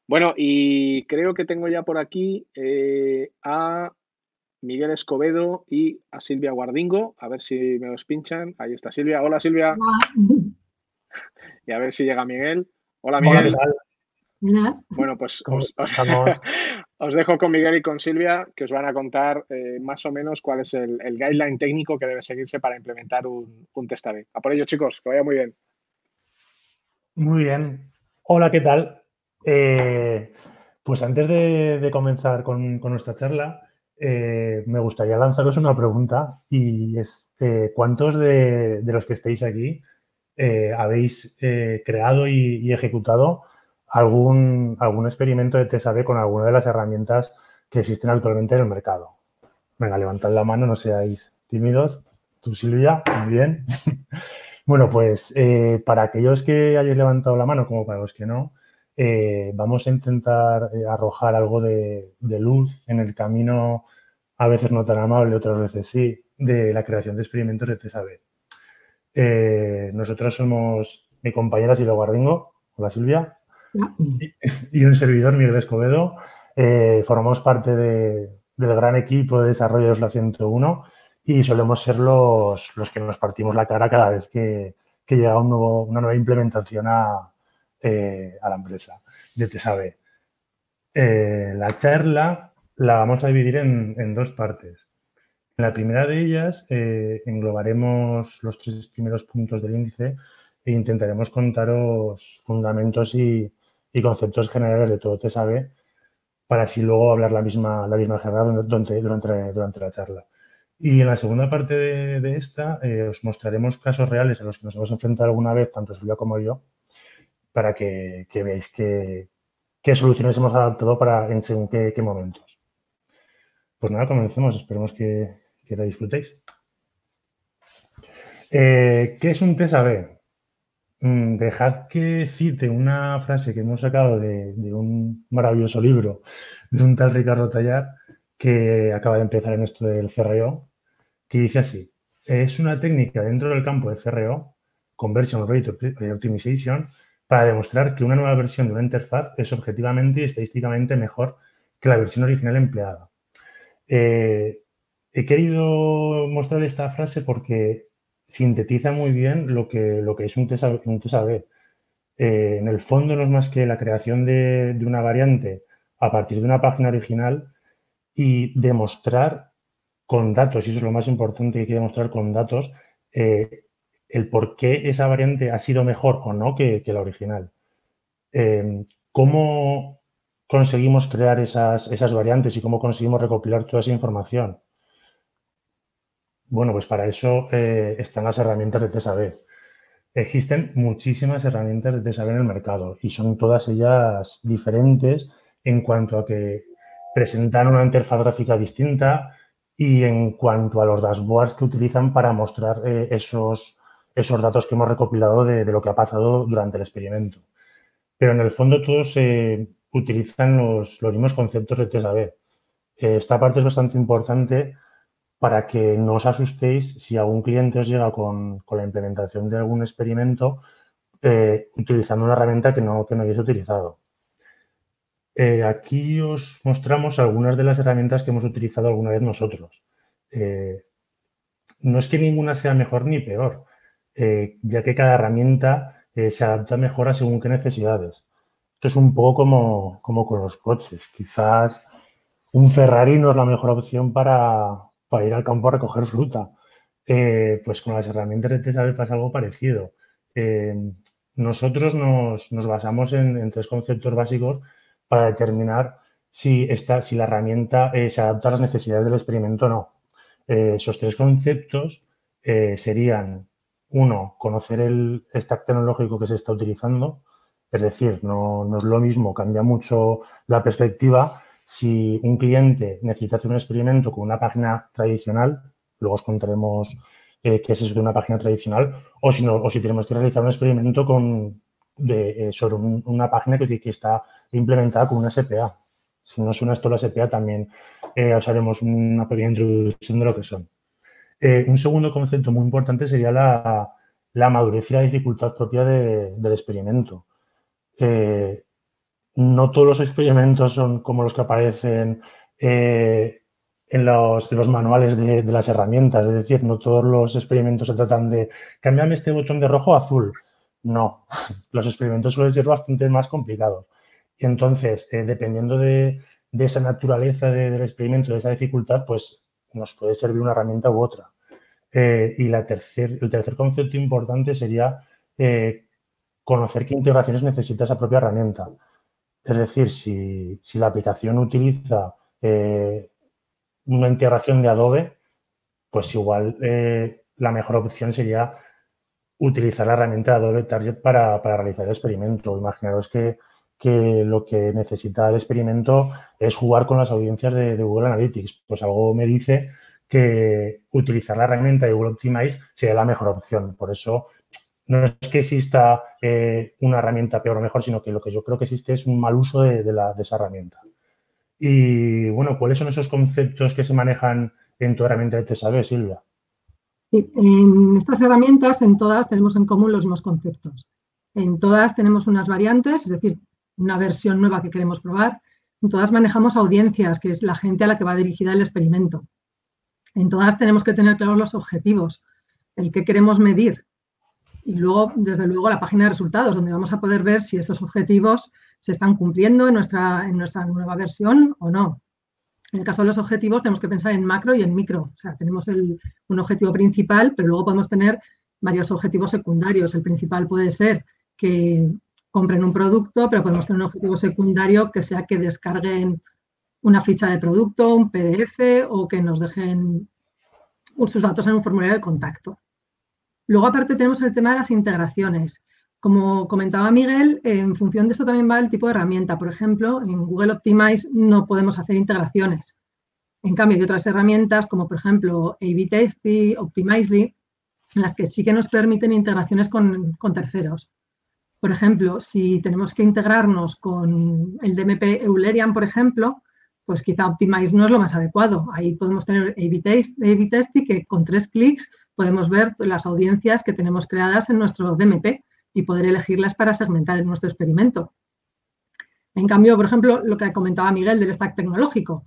Bueno, y creo que tengo ya por aquí a Miguel Escobedo y a Silvia Guardingo. A ver si me los pinchan. Ahí está Silvia. Hola Silvia. Hola, Y a ver si llega Miguel. Hola Hola, ¿qué Miguel. tal? buenas. Bueno, pues ¿Cómo estamos? os dejo con Miguel y con Silvia, que os van a contar más o menos cuál es el guideline técnico que debe seguirse para implementar un test A/B. A por ello, chicos, que vaya muy bien. Muy bien. Hola, ¿qué tal? Pues antes de comenzar con nuestra charla, me gustaría lanzaros una pregunta y es, ¿cuántos de los que estáis aquí habéis creado y ejecutado algún experimento de test A/B con alguna de las herramientas que existen actualmente en el mercado? Venga, levantad la mano, no seáis tímidos. Tú, Silvia, muy bien. Bueno, pues para aquellos que hayáis levantado la mano, como para los que no, vamos a intentar arrojar algo de luz en el camino, a veces no tan amable, otras veces sí, de la creación de experimentos de test A/B. Nosotros somos mi compañera Silvia Guardingo, hola Silvia, y un servidor, Miguel Escobedo. Formamos parte del gran equipo de desarrollo de FLA 101 y solemos ser los que nos partimos la cara cada vez que llega una nueva implementación a la empresa de TESAB. La charla la vamos a dividir en dos partes. En la primera de ellas englobaremos los 3 primeros puntos del índice e intentaremos contaros fundamentos y conceptos generales de todo TESAB para así luego hablar la misma jerga durante la charla. Y en la segunda parte de esta os mostraremos casos reales a los que nos hemos enfrentado alguna vez, tanto Silvia como yo, para que veáis qué soluciones hemos adaptado en según qué momentos. Pues nada, comencemos. Esperemos que la disfrutéis. ¿Qué es un test A/B? Dejad que cite una frase que hemos sacado de un maravilloso libro de un tal Ricardo Tallar que acaba de empezar en esto del CRO, que dice así: es una técnica dentro del campo de CRO, Conversion Rate Optimization, para demostrar que una nueva versión de una interfaz es objetivamente y estadísticamente mejor que la versión original empleada. He querido mostrar esta frase porque sintetiza muy bien lo que es un test A/B. En el fondo no es más que la creación de una variante a partir de una página original y demostrar con datos, y eso es lo más importante que hay que demostrar con datos, el por qué esa variante ha sido mejor o no que la original. ¿Cómo conseguimos crear esas variantes y cómo conseguimos recopilar toda esa información? Bueno, pues para eso están las herramientas de test A/B. Existen muchísimas herramientas de test A/B en el mercado y son todas ellas diferentes en cuanto a que presentan una interfaz gráfica distinta y en cuanto a los dashboards que utilizan para mostrar esos datos que hemos recopilado de lo que ha pasado durante el experimento. Pero en el fondo todos utilizan los mismos conceptos de test A/B. Esta parte es bastante importante para que no os asustéis si algún cliente os llega con la implementación de algún experimento utilizando una herramienta que no hayáis utilizado. Aquí os mostramos algunas de las herramientas que hemos utilizado alguna vez nosotros. No es que ninguna sea mejor ni peor, ya que cada herramienta se adapta mejor a según qué necesidades. Esto es un poco como con los coches. Quizás un Ferrari no es la mejor opción para ir al campo a recoger fruta. Pues con las herramientas de test A/B pasa algo parecido. Nosotros nos basamos en 3 conceptos básicos para determinar si la herramienta se adapta a las necesidades del experimento o no. Esos 3 conceptos serían: uno, conocer el stack tecnológico que se está utilizando, es decir, no es lo mismo, cambia mucho la perspectiva si un cliente necesita hacer un experimento con una página tradicional, luego os contaremos qué es eso de una página tradicional, o si tenemos que realizar un experimento sobre una página que está implementada con una SPA. Si no suena esto la SPA, también os haremos una pequeña introducción de lo que son. Un segundo concepto muy importante sería la madurez y la dificultad propia del experimento. no todos los experimentos son como los que aparecen en los manuales de las herramientas. Es decir, no todos los experimentos se tratan de cámbiame este botón de rojo a azul. No, los experimentos suelen ser bastante más complicados. Y entonces, dependiendo de esa naturaleza del experimento, de esa dificultad, pues nos puede servir una herramienta u otra. Y el tercer concepto importante sería conocer qué integraciones necesita esa propia herramienta. Es decir, si la aplicación utiliza una integración de Adobe, pues igual la mejor opción sería utilizar la herramienta Adobe Target para realizar el experimento. Imaginaros que lo que necesita el experimento es jugar con las audiencias de Google Analytics. Pues algo me dice que utilizar la herramienta de Google Optimize sería la mejor opción. Por eso no es que exista una herramienta peor o mejor, sino que lo que yo creo que existe es un mal uso de esa herramienta. Y, bueno, ¿cuáles son esos conceptos que se manejan en tu herramienta de TSAB, Silvia? Sí, en estas herramientas, en todas, tenemos en común los mismos conceptos. En todas tenemos unas variantes, es decir, una versión nueva que queremos probar. En todas manejamos audiencias, que es la gente a la que va dirigida el experimento. En todas tenemos que tener claros los objetivos, el que queremos medir. Y luego, desde luego, la página de resultados, donde vamos a poder ver si esos objetivos se están cumpliendo en nuestra nueva versión o no. En el caso de los objetivos, tenemos que pensar en macro y en micro. O sea, tenemos un objetivo principal, pero luego podemos tener varios objetivos secundarios. El principal puede ser que compren un producto, pero podemos tener un objetivo secundario que sea que descarguen una ficha de producto, un PDF o que nos dejen sus datos en un formulario de contacto. Luego, aparte, tenemos el tema de las integraciones. Como comentaba Miguel, en función de esto también va el tipo de herramienta. Por ejemplo, en Google Optimize no podemos hacer integraciones. En cambio, hay otras herramientas como, por ejemplo, A/B Testy, Optimizely, en las que sí que nos permiten integraciones con terceros. Por ejemplo, si tenemos que integrarnos con el DMP Eulerian, por ejemplo, pues quizá Optimize no es lo más adecuado. Ahí podemos tener A/B Testy, que con 3 clics podemos ver las audiencias que tenemos creadas en nuestro DMP y poder elegirlas para segmentar en nuestro experimento. En cambio, por ejemplo, lo que comentaba Miguel del stack tecnológico.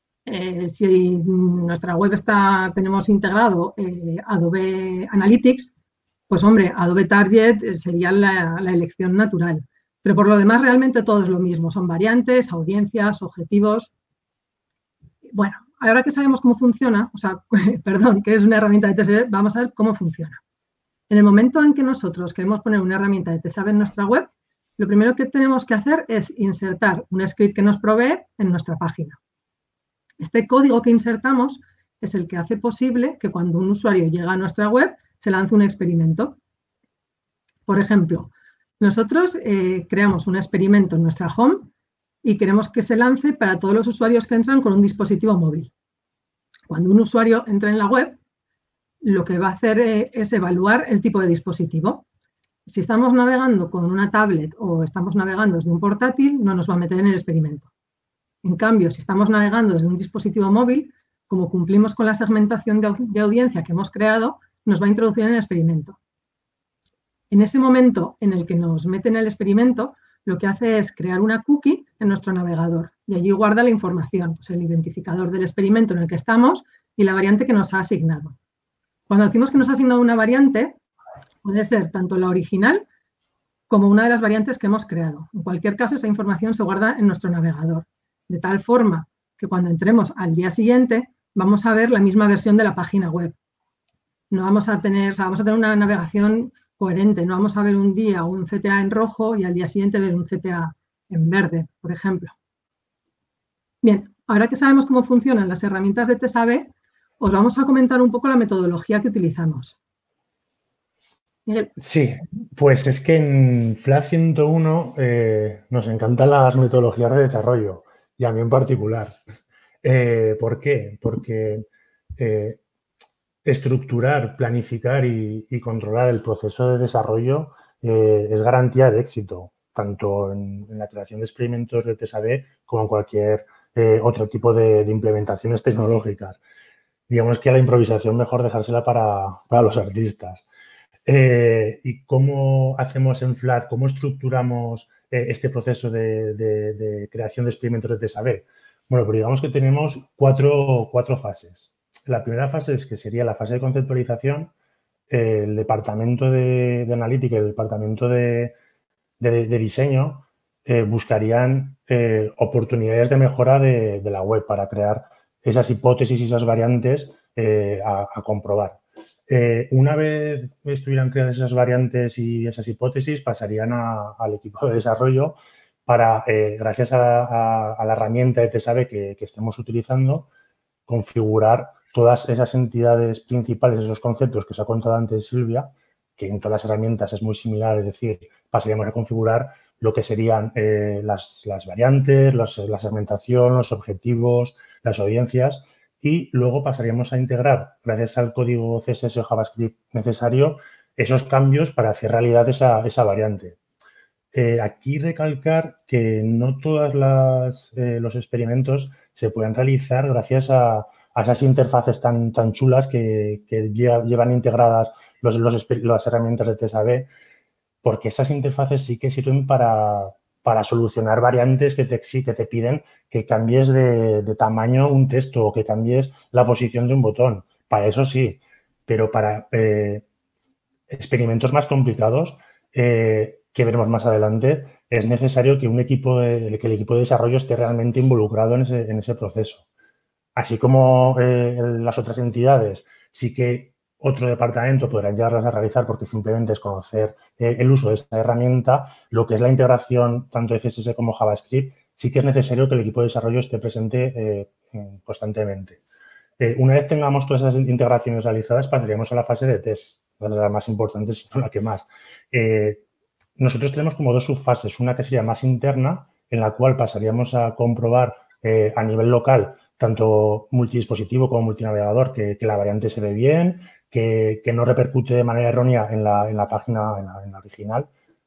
Si en nuestra web tenemos integrado Adobe Analytics, pues hombre, Adobe Target sería la elección natural. Pero por lo demás, realmente todo es lo mismo. Son variantes, audiencias, objetivos. Bueno, ahora que sabemos cómo funciona, perdón, que es una herramienta de TSAB, vamos a ver cómo funciona. En el momento en que nosotros queremos poner una herramienta de TSAB en nuestra web, lo primero que tenemos que hacer es insertar un script que nos provee en nuestra página. Este código que insertamos es el que hace posible que cuando un usuario llega a nuestra web se lance un experimento. Por ejemplo, nosotros creamos un experimento en nuestra home y queremos que se lance para todos los usuarios que entran con un dispositivo móvil. Cuando un usuario entra en la web, lo que va a hacer es evaluar el tipo de dispositivo. Si estamos navegando con una tablet o estamos navegando desde un portátil, no nos va a meter en el experimento. En cambio, si estamos navegando desde un dispositivo móvil, como cumplimos con la segmentación de audiencia que hemos creado, nos va a introducir en el experimento. En ese momento en el que nos meten en el experimento, lo que hace es crear una cookie en nuestro navegador y allí guarda la información, pues el identificador del experimento en el que estamos y la variante que nos ha asignado. Cuando decimos que nos ha asignado una variante, puede ser tanto la original como una de las variantes que hemos creado. En cualquier caso, esa información se guarda en nuestro navegador, de tal forma que cuando entremos al día siguiente vamos a ver la misma versión de la página web. No vamos a tener, vamos a tener una navegación coherente, no vamos a ver un día un CTA en rojo y al día siguiente ver un CTA en verde, por ejemplo. Bien, ahora que sabemos cómo funcionan las herramientas de TSAB, os vamos a comentar un poco la metodología que utilizamos. Miguel. Sí, pues es que en FLAD 101 nos encantan las metodologías de desarrollo y a mí en particular. ¿Por qué? Porque estructurar, planificar y controlar el proceso de desarrollo es garantía de éxito, tanto en la creación de experimentos de TSAB como en cualquier otro tipo de implementaciones tecnológicas. Digamos que a la improvisación mejor dejársela para los artistas. ¿Y cómo hacemos en FLAD? ¿Cómo estructuramos este proceso de creación de experimentos de test A/B? Bueno, pues digamos que tenemos cuatro fases. La primera fase es que sería la fase de conceptualización. El departamento de analítica y el departamento de diseño buscarían oportunidades de mejora de la web para crear esas hipótesis y esas variantes a comprobar. Una vez estuvieran creadas esas variantes y esas hipótesis, pasarían al equipo de desarrollo para, gracias a la herramienta de test A/B que estemos utilizando, configurar todas esas entidades principales, esos conceptos que os ha contado antes Silvia, que en todas las herramientas es muy similar, es decir, pasaríamos a configurar lo que serían las variantes, la segmentación, los objetivos, las audiencias, y luego pasaríamos a integrar, gracias al código CSS o JavaScript necesario, esos cambios para hacer realidad esa variante. Aquí recalcar que no todos los experimentos se pueden realizar gracias a esas interfaces tan chulas que llevan integradas las herramientas de test A/B, porque esas interfaces sí que sirven para solucionar variantes que te piden que cambies de tamaño un texto o que cambies la posición de un botón. Para eso sí, pero para experimentos más complicados que veremos más adelante, es necesario que el equipo de desarrollo esté realmente involucrado en ese proceso. Así como las otras entidades, sí que otro departamento podrá llegarlas a realizar porque simplemente es conocer el uso de esa herramienta. Lo que es la integración tanto de CSS como JavaScript, sí que es necesario que el equipo de desarrollo esté presente constantemente. Una vez tengamos todas esas integraciones realizadas, pasaríamos a la fase de test, la más importante, es la que más. Nosotros tenemos como dos subfases, una que sería más interna, en la cual pasaríamos a comprobar a nivel local, tanto multidispositivo como multinavegador, que la variante se ve bien, que no repercute de manera errónea en la página, en la original.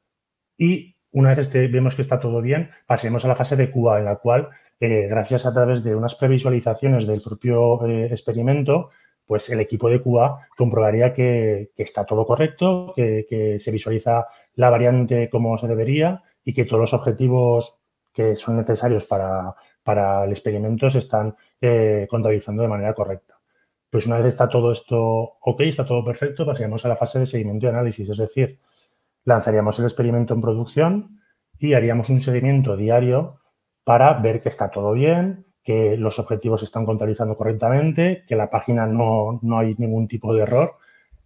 Y una vez vemos que está todo bien, pasaremos a la fase de QA, en la cual, gracias a través de unas previsualizaciones del propio experimento, pues el equipo de QA comprobaría que está todo correcto, que se visualiza la variante como se debería y que todos los objetivos que son necesarios para el experimento se están contabilizando de manera correcta. Pues una vez está todo esto ok, está todo perfecto, pasaríamos a la fase de seguimiento y análisis, es decir, lanzaríamos el experimento en producción y haríamos un seguimiento diario para ver que está todo bien, que los objetivos se están contabilizando correctamente, que la página no hay ningún tipo de error.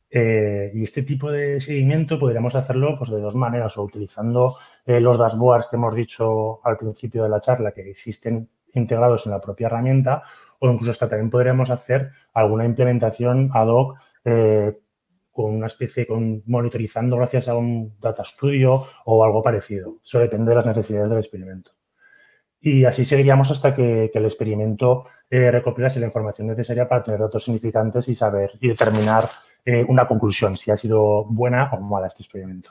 Y este tipo de seguimiento podríamos hacerlo pues, de dos maneras, o utilizando los dashboards que hemos dicho al principio de la charla, que existen integrados en la propia herramienta, o incluso hasta también podríamos hacer alguna implementación ad hoc con una especie, monitorizando gracias a un Data Studio o algo parecido. Eso depende de las necesidades del experimento. Y así seguiríamos hasta que el experimento recopilase la información necesaria para tener datos significantes y saber y determinar una conclusión, si ha sido buena o mala este experimento.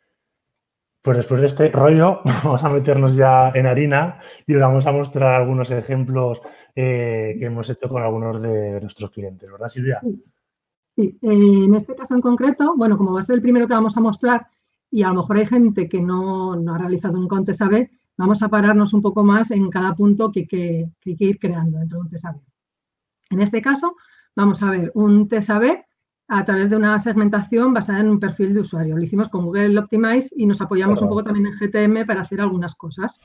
Pues después de este rollo, vamos a meternos ya en harina y os vamos a mostrar algunos ejemplos que hemos hecho con algunos de nuestros clientes, ¿verdad, Silvia? Sí, en este caso en concreto, bueno, como va a ser el primero que vamos a mostrar y a lo mejor hay gente que no ha realizado un test A/B, vamos a pararnos un poco más en cada punto que hay que ir creando dentro de un test A/B. En este caso, vamos a ver un test A/B a través de una segmentación basada en un perfil de usuario. Lo hicimos con Google Optimize y nos apoyamos un poco también en GTM para hacer algunas cosas.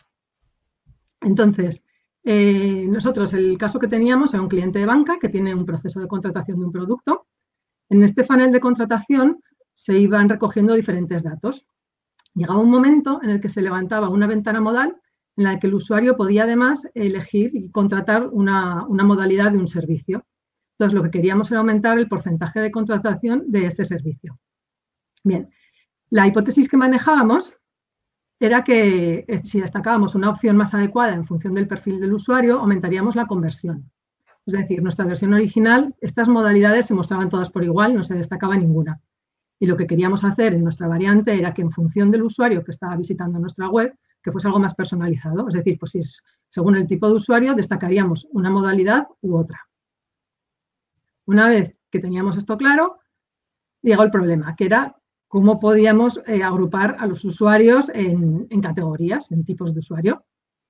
Entonces, nosotros el caso que teníamos era un cliente de banca que tiene un proceso de contratación de un producto. En este funnel de contratación se iban recogiendo diferentes datos. Llegaba un momento en el que se levantaba una ventana modal en la que el usuario podía además elegir y contratar una modalidad de un servicio. Entonces, lo que queríamos era aumentar el porcentaje de contratación de este servicio. Bien, la hipótesis que manejábamos era que si destacábamos una opción más adecuada en función del perfil del usuario, aumentaríamos la conversión. Es decir, nuestra versión original, estas modalidades se mostraban todas por igual, no se destacaba ninguna. Y lo que queríamos hacer en nuestra variante era que en función del usuario que estaba visitando nuestra web, que fuese algo más personalizado. Es decir, pues si según el tipo de usuario, destacaríamos una modalidad u otra. Una vez que teníamos esto claro, llegó el problema, que era cómo podíamos agrupar a los usuarios en categorías, en tipos de usuario.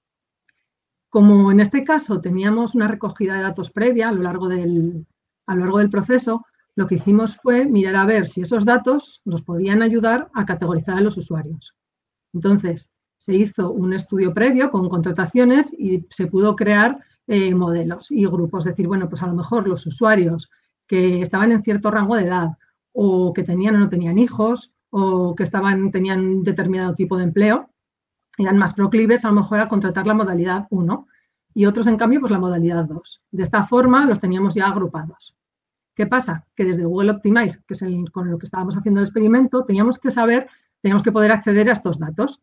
Como en este caso teníamos una recogida de datos previa a lo largo del proceso, lo que hicimos fue mirar a ver si esos datos nos podían ayudar a categorizar a los usuarios. Entonces, se hizo un estudio previo con contrataciones y se pudo crear modelos y grupos. Es decir, bueno, pues a lo mejor los usuarios que estaban en cierto rango de edad o que tenían o no tenían hijos o que tenían determinado tipo de empleo, eran más proclives a lo mejor a contratar la modalidad 1 y otros, en cambio, pues la modalidad 2. De esta forma los teníamos ya agrupados. ¿Qué pasa? Que desde Google Optimize, que es con lo que estábamos haciendo el experimento, teníamos que poder acceder a estos datos.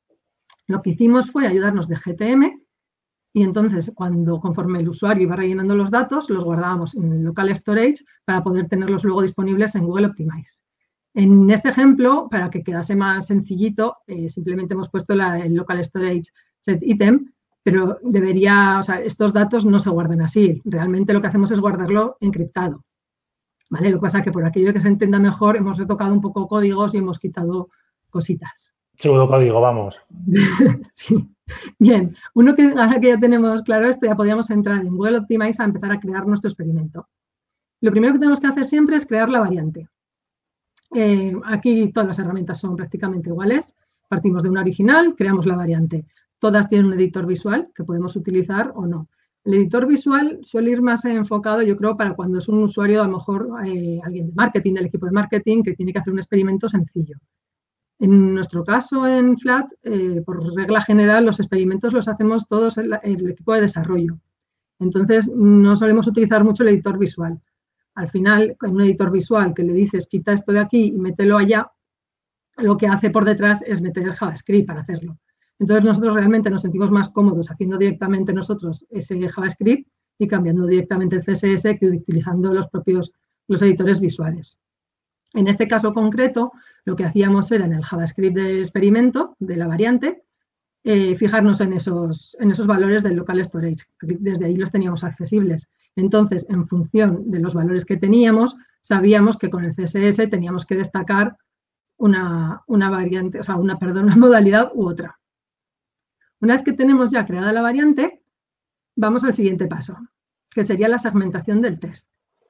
Lo que hicimos fue ayudarnos de GTM y entonces, conforme el usuario iba rellenando los datos, los guardábamos en el local storage para poder tenerlos luego disponibles en Google Optimize. En este ejemplo, para que quedase más sencillito, simplemente hemos puesto el local storage set item, pero estos datos no se guardan así. Realmente lo que hacemos es guardarlo encriptado. ¿Vale? Lo que pasa es que por aquello que se entienda mejor, hemos retocado un poco códigos y hemos quitado cositas. Pseudocódigo, vamos. Sí. Bien, ahora que ya tenemos claro esto, ya podríamos entrar en Google Optimize a empezar a crear nuestro experimento. Lo primero que tenemos que hacer siempre es crear la variante. Aquí todas las herramientas son prácticamente iguales. Partimos de una original, creamos la variante. Todas tienen un editor visual que podemos utilizar o no. El editor visual suele ir más enfocado, yo creo, para cuando es un usuario, a lo mejor alguien de marketing, del equipo de marketing, que tiene que hacer un experimento sencillo. En nuestro caso, en Flat, por regla general, los experimentos los hacemos todos el equipo de desarrollo. Entonces, no solemos utilizar mucho el editor visual. Al final, con un editor visual que le dices, quita esto de aquí y mételo allá, lo que hace por detrás es meter el JavaScript para hacerlo. Entonces, nosotros realmente nos sentimos más cómodos haciendo directamente nosotros ese JavaScript y cambiando directamente el CSS que utilizando los editores visuales. En este caso concreto, lo que hacíamos era en el JavaScript del experimento, de la variante, fijarnos en esos valores del local storage. Desde ahí los teníamos accesibles. Entonces, en función de los valores que teníamos, sabíamos que con el CSS teníamos que destacar una variante, o sea, una modalidad u otra. Una vez que tenemos ya creada la variante, vamos al siguiente paso, que sería la segmentación del test.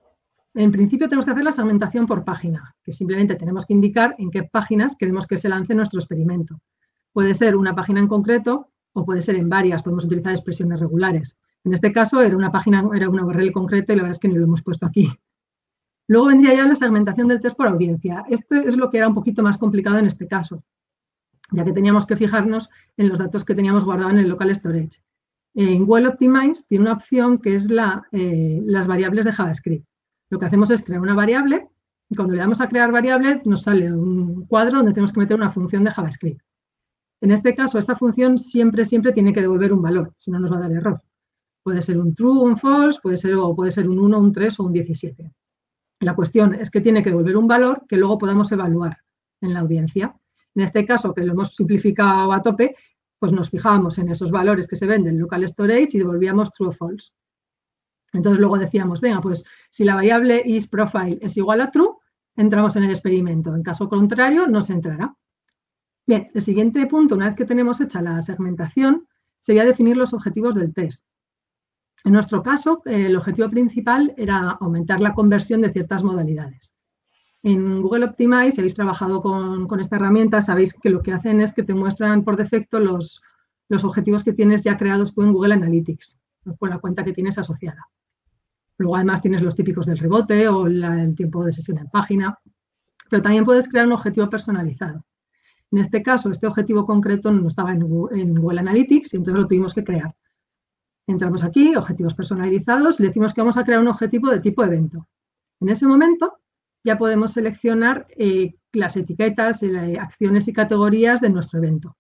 En principio tenemos que hacer la segmentación por página, que simplemente tenemos que indicar en qué páginas queremos que se lance nuestro experimento. Puede ser una página en concreto o puede ser en varias, podemos utilizar expresiones regulares. En este caso era una URL concreta y la verdad es que no lo hemos puesto aquí. Luego vendría ya la segmentación del test por audiencia. Esto es lo que era un poquito más complicado en este caso, ya que teníamos que fijarnos en los datos que teníamos guardados en el local storage. En Google Optimize tiene una opción que es las variables de JavaScript. Lo que hacemos es crear una variable y cuando le damos a crear variable nos sale un cuadro donde tenemos que meter una función de JavaScript. En este caso, esta función siempre tiene que devolver un valor, si no nos va a dar error. Puede ser un true, un false, puede ser un 1, un 3 o un 17. La cuestión es que tiene que devolver un valor que luego podamos evaluar en la audiencia. En este caso, que lo hemos simplificado a tope, pues nos fijábamos en esos valores que se ven del local storage y devolvíamos true o false. Entonces, luego decíamos, venga, pues si la variable isProfile es igual a true, entramos en el experimento. En caso contrario, no se entrará. Bien, el siguiente punto, una vez que tenemos hecha la segmentación, sería definir los objetivos del test. En nuestro caso, el objetivo principal era aumentar la conversión de ciertas modalidades. En Google Optimize, si habéis trabajado con esta herramienta, sabéis que lo que hacen es que te muestran por defecto los objetivos que tienes ya creados tú en Google Analytics, con la cuenta que tienes asociada. Luego, además, tienes los típicos del rebote o el tiempo de sesión en página, pero también puedes crear un objetivo personalizado. En este caso, este objetivo concreto no estaba en Google Analytics y entonces lo tuvimos que crear. Entramos aquí, objetivos personalizados, y le decimos que vamos a crear un objetivo de tipo evento. En ese momento ya podemos seleccionar las etiquetas, acciones y categorías de nuestro evento.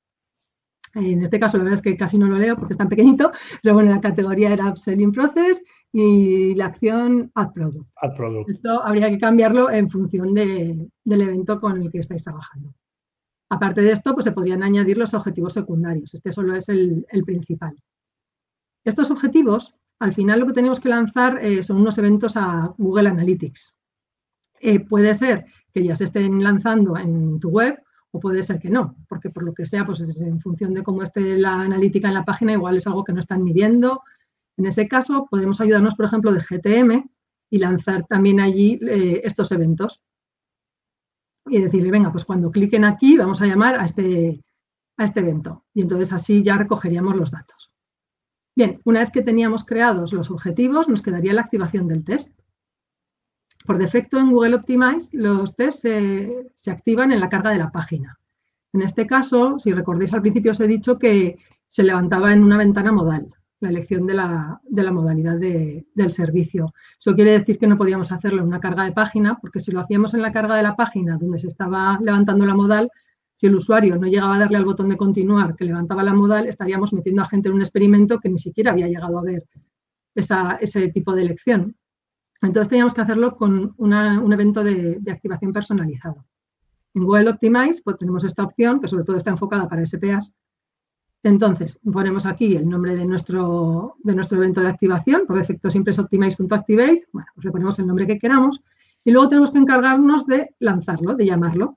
En este caso, la verdad es que casi no lo leo porque es tan pequeñito, pero bueno, la categoría era Upselling Process y la acción Add Product. Add Product. Esto habría que cambiarlo en función del evento con el que estáis trabajando. Aparte de esto, pues se podrían añadir los objetivos secundarios. Este solo es el principal. Estos objetivos, al final lo que tenemos que lanzar son unos eventos a Google Analytics. Puede ser que ya se estén lanzando en tu web o puede ser que no, porque por lo que sea, pues en función de cómo esté la analítica en la página, igual es algo que no están midiendo. En ese caso, podemos ayudarnos, por ejemplo, de GTM y lanzar también allí estos eventos. Y decirle, venga, pues cuando cliquen aquí vamos a llamar a este evento. Y entonces así ya recogeríamos los datos. Bien, una vez que teníamos creados los objetivos, nos quedaría la activación del test. Por defecto en Google Optimize los tests se activan en la carga de la página. En este caso, si recordáis al principio os he dicho que se levantaba en una ventana modal, la elección de la modalidad del servicio. Eso quiere decir que no podíamos hacerlo en una carga de página, porque si lo hacíamos en la carga de la página donde se estaba levantando la modal, si el usuario no llegaba a darle al botón de continuar que levantaba la modal, estaríamos metiendo a gente en un experimento que ni siquiera había llegado a ver ese tipo de elección. Entonces teníamos que hacerlo con un evento de activación personalizado. En Google Optimize pues tenemos esta opción que sobre todo está enfocada para SPAs. Entonces ponemos aquí el nombre de nuestro evento de activación, por defecto siempre es optimize.activate, bueno, pues le ponemos el nombre que queramos y luego tenemos que encargarnos de lanzarlo, de llamarlo.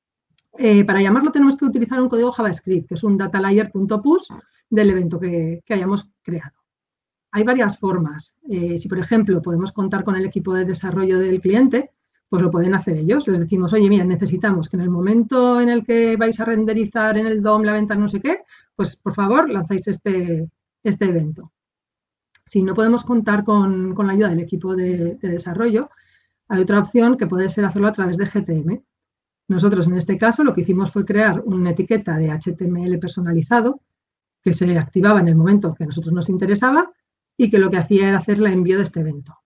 Para llamarlo tenemos que utilizar un código JavaScript, que es un datalayer.push del evento que hayamos creado. Hay varias formas. Si, por ejemplo, podemos contar con el equipo de desarrollo del cliente, pues lo pueden hacer ellos. Les decimos, oye, mira, necesitamos que en el momento en el que vais a renderizar en el DOM la ventana no sé qué, pues, por favor, lanzáis este evento. Si no podemos contar con la ayuda del equipo de desarrollo, hay otra opción que puede ser hacerlo a través de GTM. Nosotros, en este caso, lo que hicimos fue crear una etiqueta de HTML personalizado que se activaba en el momento que a nosotros nos interesaba y que lo que hacía era hacer el envío de este evento.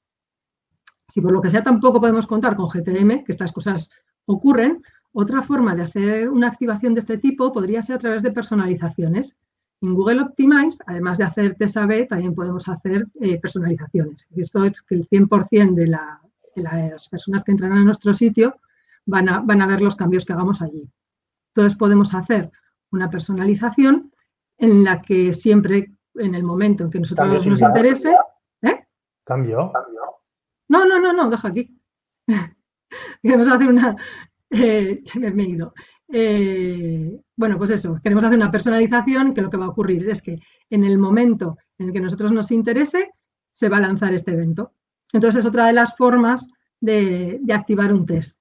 Si por lo que sea tampoco podemos contar con GTM, que estas cosas ocurren, otra forma de hacer una activación de este tipo podría ser a través de personalizaciones. En Google Optimize, además de hacer test A/B, también podemos hacer personalizaciones. Esto es que el 100% de las personas que entran a nuestro sitio van a ver los cambios que hagamos allí. Entonces podemos hacer una personalización en la que siempre, en el momento en que nosotros nos interese... ¿Cambio? No, deja aquí. Queremos hacer una... me he ido. Bueno, pues eso, queremos hacer una personalización que lo que va a ocurrir es que en el momento en el que a nosotros nos interese, se va a lanzar este evento. Entonces es otra de las formas de activar un test.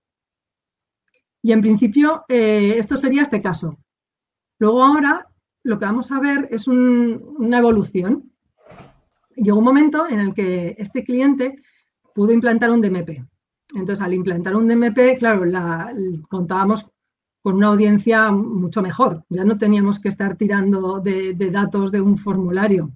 Y en principio, esto sería este caso. Luego ahora lo que vamos a ver es una evolución. Llegó un momento en el que este cliente pudo implantar un DMP. Entonces, al implantar un DMP, claro, contábamos con una audiencia mucho mejor. Ya no teníamos que estar tirando de datos de un formulario.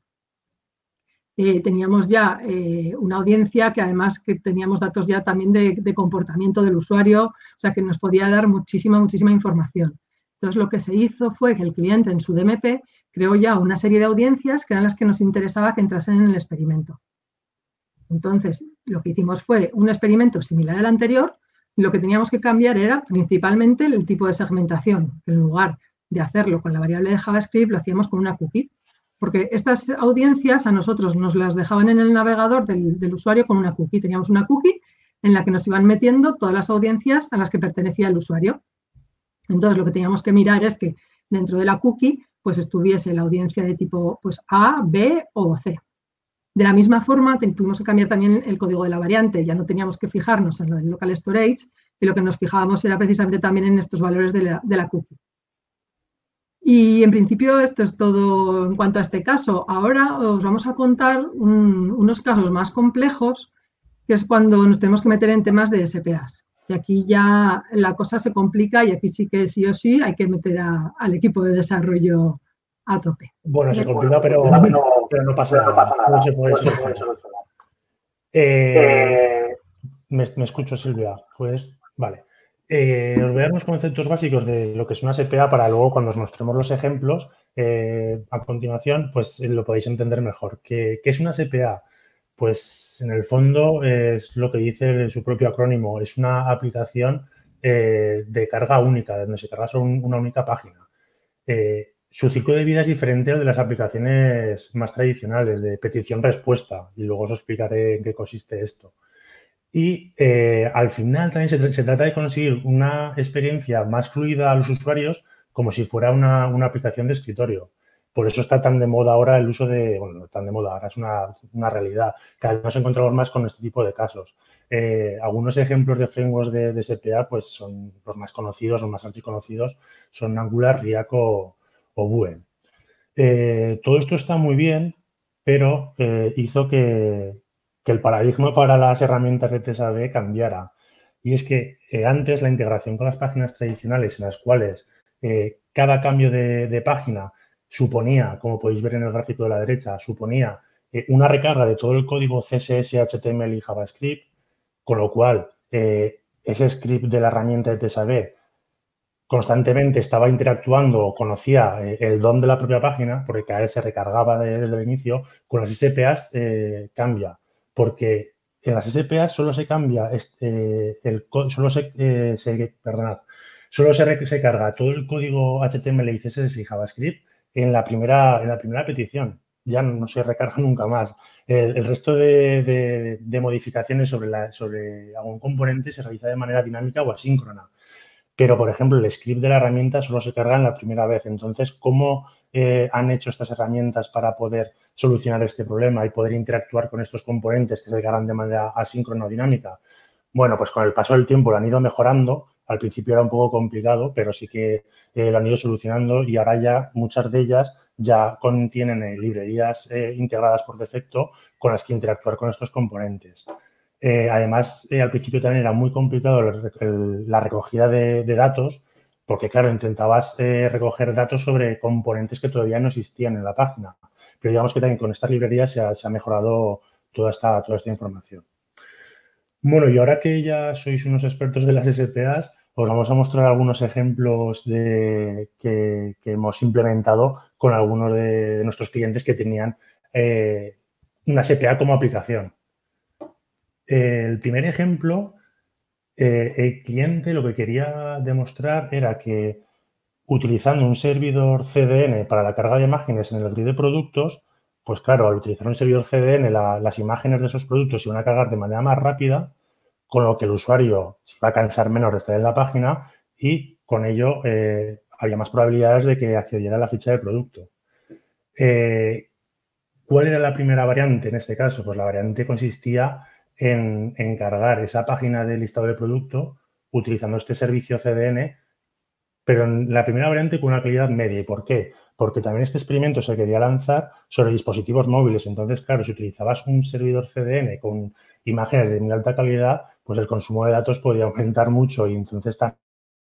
Teníamos ya una audiencia que además que teníamos datos ya también de comportamiento del usuario, o sea que nos podía dar muchísima información. Entonces lo que se hizo fue que el cliente en su DMP creó ya una serie de audiencias que eran las que nos interesaba que entrasen en el experimento. Entonces lo que hicimos fue un experimento similar al anterior y lo que teníamos que cambiar era principalmente el tipo de segmentación. En lugar de hacerlo con la variable de JavaScript, lo hacíamos con una cookie. Porque estas audiencias a nosotros nos las dejaban en el navegador del usuario con una cookie. Teníamos una cookie en la que nos iban metiendo todas las audiencias a las que pertenecía el usuario. Entonces, lo que teníamos que mirar es que dentro de la cookie pues estuviese la audiencia de tipo pues, A, B o C. De la misma forma, tuvimos que cambiar también el código de la variante. Ya no teníamos que fijarnos en lo del local storage y lo que nos fijábamos era precisamente también en estos valores de la cookie. Y en principio esto es todo en cuanto a este caso. Ahora os vamos a contar unos casos más complejos, que es cuando nos tenemos que meter en temas de SPAs. Y aquí ya la cosa se complica y aquí sí que sí o sí hay que meter al equipo de desarrollo a tope. Bueno, se complica, pero no pasa nada. No se puede solucionar. Me escucho, Silvia. Pues, vale. Os voy a dar unos conceptos básicos de lo que es una SPA para luego cuando os mostremos los ejemplos a continuación, pues lo podéis entender mejor. ¿Qué es una SPA? Pues en el fondo es lo que dice su propio acrónimo, es una aplicación de carga única, donde se carga solo una única página. Su ciclo de vida es diferente al de las aplicaciones más tradicionales, de petición-respuesta, y luego os explicaré en qué consiste esto. Y al final también se trata de conseguir una experiencia más fluida a los usuarios como si fuera una aplicación de escritorio. Por eso está tan de moda ahora el uso de, bueno, no tan de moda, ahora es una realidad. Cada vez nos encontramos más con este tipo de casos. Algunos ejemplos de frameworks de SPA pues son los más conocidos, los más archiconocidos, son Angular, React o Vue. Todo esto está muy bien, pero hizo que el paradigma para las herramientas de TSAB cambiara. Y es que antes la integración con las páginas tradicionales en las cuales cada cambio de página suponía, como podéis ver en el gráfico de la derecha, suponía una recarga de todo el código CSS, HTML y JavaScript, con lo cual ese script de la herramienta de TSAB constantemente estaba interactuando o conocía el DOM de la propia página, porque cada vez se recargaba desde el inicio. Con las SPAs cambia, porque en las SPAs solo se cambia, se carga todo el código HTML y CSS y JavaScript en la primera petición. Ya no se recarga nunca más. El resto de modificaciones sobre algún componente se realiza de manera dinámica o asíncrona. Pero, por ejemplo, el script de la herramienta solo se carga en la primera vez. Entonces, ¿cómo han hecho estas herramientas para poder solucionar este problema y poder interactuar con estos componentes que se cargan de manera asíncrona o dinámica? Bueno, pues con el paso del tiempo lo han ido mejorando. Al principio era un poco complicado, pero sí que lo han ido solucionando y ahora ya muchas de ellas ya contienen librerías integradas por defecto con las que interactuar con estos componentes. Además, al principio también era muy complicado la recogida de datos porque, claro, intentabas recoger datos sobre componentes que todavía no existían en la página. Pero digamos que también con estas librerías se ha mejorado toda esta información. Bueno, y ahora que ya sois unos expertos de las SPAs, os vamos a mostrar algunos ejemplos que hemos implementado con algunos de nuestros clientes que tenían una SPA como aplicación. El primer ejemplo, el cliente lo que quería demostrar era que utilizando un servidor CDN para la carga de imágenes en el grid de productos, pues claro, al utilizar un servidor CDN, las imágenes de esos productos se van a cargar de manera más rápida, con lo que el usuario se va a cansar menos de estar en la página y con ello había más probabilidades de que accediera a la ficha de producto. ¿Cuál era la primera variante en este caso? Pues la variante consistía en cargar esa página de listado de producto utilizando este servicio CDN, pero en la primera variante con una calidad media. ¿Y por qué? Porque también este experimento se quería lanzar sobre dispositivos móviles. Entonces, claro, si utilizabas un servidor CDN con imágenes de muy alta calidad, pues el consumo de datos podía aumentar mucho y entonces también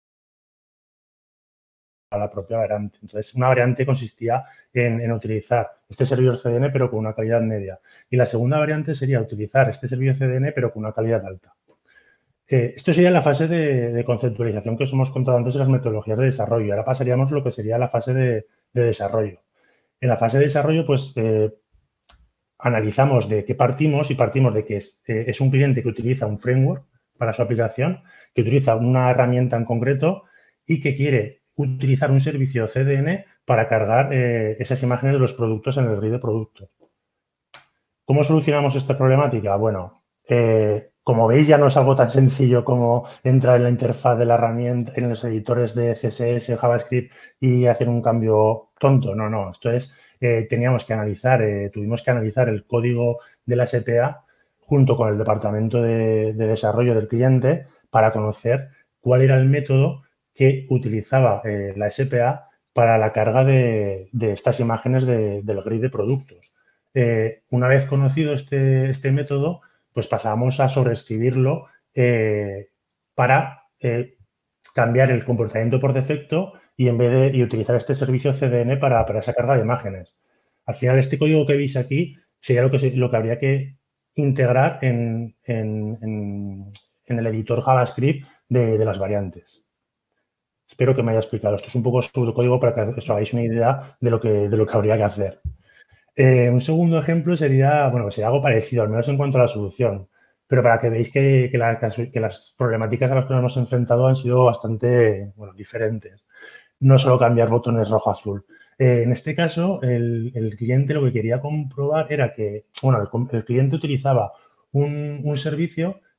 a la propia variante. Entonces, una variante consistía en utilizar este servidor CDN pero con una calidad media. Y la segunda variante sería utilizar este servidor CDN pero con una calidad alta. Esto sería la fase de conceptualización que os hemos contado antes de las metodologías de desarrollo. Ahora pasaríamos a lo que sería la fase de desarrollo. En la fase de desarrollo, pues, analizamos de qué partimos y partimos de que es un cliente que utiliza un framework para su aplicación, que utiliza una herramienta en concreto y que quiere utilizar un servicio CDN para cargar esas imágenes de los productos en el grid de productos. ¿Cómo solucionamos esta problemática? Bueno, como veis, ya no es algo tan sencillo como entrar en la interfaz de la herramienta, en los editores de CSS, JavaScript y hacer un cambio tonto. No. Esto es, tuvimos que analizar el código de la SPA junto con el departamento de desarrollo del cliente para conocer cuál era el método que utilizaba la SPA para la carga de estas imágenes del grid de productos. Una vez conocido este método, pues pasamos a sobreescribirlo para cambiar el comportamiento por defecto y en vez de utilizar este servicio CDN para esa carga de imágenes. Al final, este código que veis aquí sería lo que habría que integrar en el editor JavaScript de las variantes. Espero que me haya explicado. Esto es un poco su código para que os hagáis una idea de lo que habría que hacer. Un segundo ejemplo sería algo parecido, al menos en cuanto a la solución, pero para que veáis que las problemáticas a las que nos hemos enfrentado han sido bastante diferentes. No solo cambiar botones rojo-azul. En este caso, el cliente lo que quería comprobar era que, el cliente utilizaba un servicio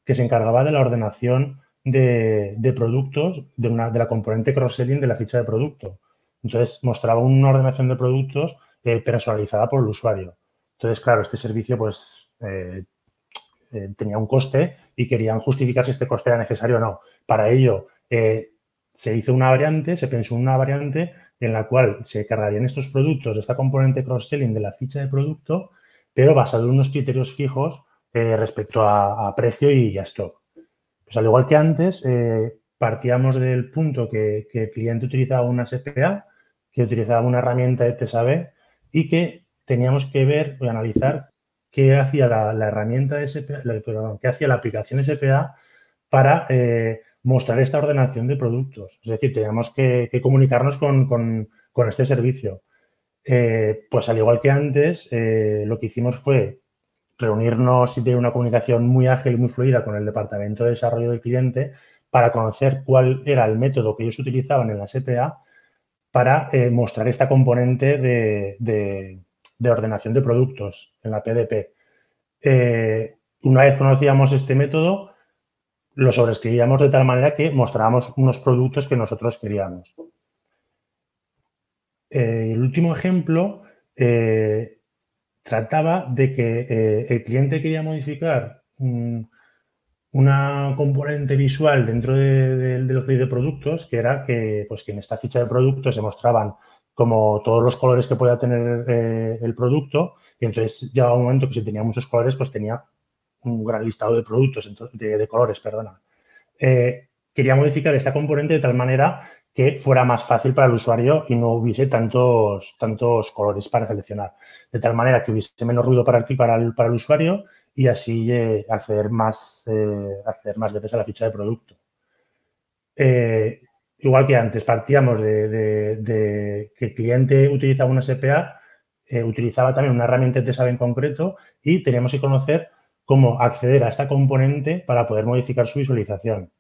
que se encargaba de la ordenación de productos de la componente cross-selling de la ficha de producto. Entonces, mostraba una ordenación de productos personalizada por el usuario. Entonces, claro, este servicio pues tenía un coste y querían justificar si este coste era necesario o no. Para ello, se hizo una variante, se pensó una variante en la cual se cargarían estos productos de esta componente cross-selling de la ficha de producto, pero basado en unos criterios fijos respecto a precio y a stock. Pues al igual que antes, partíamos del punto que el cliente utilizaba una SPA, que utilizaba una herramienta de TSAB y que teníamos que ver y analizar qué hacía la herramienta de SPA, qué hacía la aplicación SPA para mostrar esta ordenación de productos. Es decir, teníamos que comunicarnos con este servicio. Pues al igual que antes, lo que hicimos fue reunirnos y tener una comunicación muy ágil y muy fluida con el departamento de desarrollo del cliente para conocer cuál era el método que ellos utilizaban en la SPA para mostrar esta componente de ordenación de productos en la PDP. Una vez conocíamos este método, lo sobreescribíamos de tal manera que mostrábamos unos productos que nosotros queríamos. El último ejemplo trataba de que el cliente quería modificar una componente visual dentro de los de productos, que era que en esta ficha de productos se mostraban como todos los colores que pueda tener el producto, y entonces llegaba un momento que si tenía muchos colores, pues tenía un gran listado de productos, de colores, perdona. Quería modificar esta componente de tal manera que fuera más fácil para el usuario y no hubiese tantos colores para seleccionar. De tal manera que hubiese menos ruido para el usuario y así acceder más veces a la ficha de producto. Igual que antes, partíamos de que el cliente utilizaba una SPA, utilizaba también una herramienta de TSAB en concreto y teníamos que conocer cómo acceder a esta componente para poder modificar su visualización.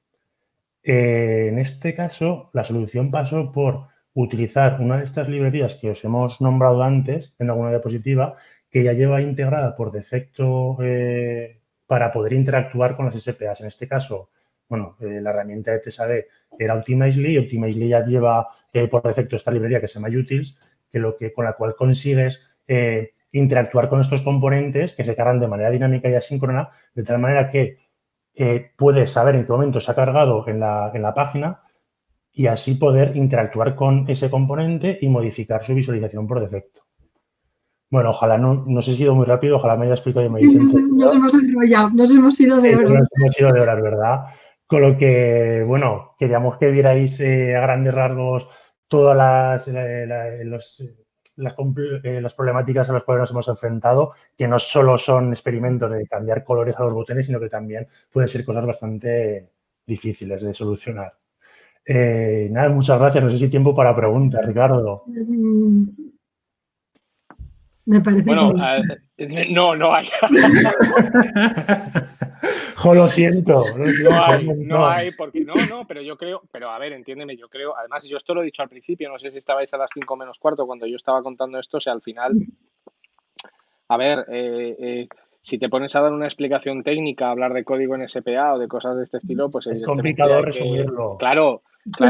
En este caso, la solución pasó por utilizar una de estas librerías que os hemos nombrado antes en alguna diapositiva, que ya lleva integrada por defecto para poder interactuar con las SPAs. En este caso, la herramienta de TSAB era Optimizely y Optimizely ya lleva por defecto esta librería que se llama Utils, con la cual consigues interactuar con estos componentes que se cargan de manera dinámica y asíncrona, de tal manera que puedes saber en qué momento se ha cargado en la página y así poder interactuar con ese componente y modificar su visualización por defecto. Bueno, ojalá no sé si he sido muy rápido, ojalá me haya explicado y me haya entendido. Nos hemos enrollado, nos hemos ido de horas. Nos hemos ido de horas, ¿verdad? Con lo que, queríamos que vierais a grandes rasgos todas las problemáticas a las cuales nos hemos enfrentado, que no solo son experimentos de cambiar colores a los botones, sino que también pueden ser cosas bastante difíciles de solucionar. Nada, muchas gracias. No sé si hay tiempo para preguntas, Ricardo. Me parece bueno, no hay. Jo, lo siento. No hay, porque pero yo creo, pero a ver, entiéndeme, yo creo, además yo esto lo he dicho al principio, no sé si estabais a las 5 menos cuarto cuando yo estaba contando esto, o sea, al final, a ver, si te pones a dar una explicación técnica, hablar de código en SPA o de cosas de este estilo, pues es complicado resumirlo. Claro,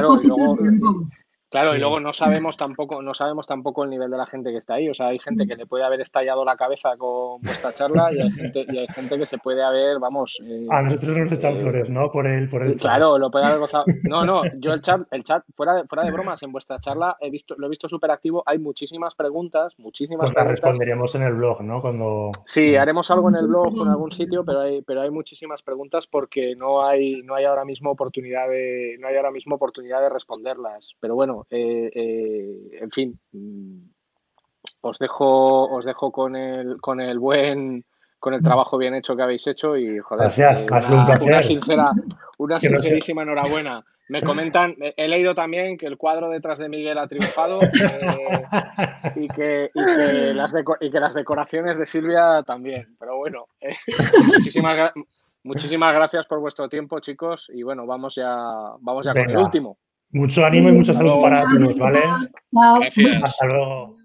y luego no sabemos tampoco el nivel de la gente que está ahí. O sea, hay gente que le puede haber estallado la cabeza con vuestra charla y hay gente que se puede haber, a nosotros nos echan flores, ¿no? Por el chat. Claro, lo puede haber gozado. No, yo el chat, fuera de bromas, en vuestra charla lo he visto súper activo. Hay muchísimas preguntas. Pues las responderemos en el blog, ¿no? Sí, haremos algo en el blog o en algún sitio, pero hay muchísimas preguntas porque no hay ahora mismo oportunidad de responderlas. Pero bueno, en fin, os dejo con el trabajo bien hecho que habéis hecho y joder, gracias, ha sido un placer. Una sincerísima enhorabuena. Me comentan, he leído también que el cuadro detrás de Miguel ha triunfado y que las decoraciones de Silvia también. Pero bueno, muchísimas gracias por vuestro tiempo, chicos. Y bueno, vamos ya con el último. Mucho ánimo y mucha salud para todos, ¿vale? Chao. Hasta luego.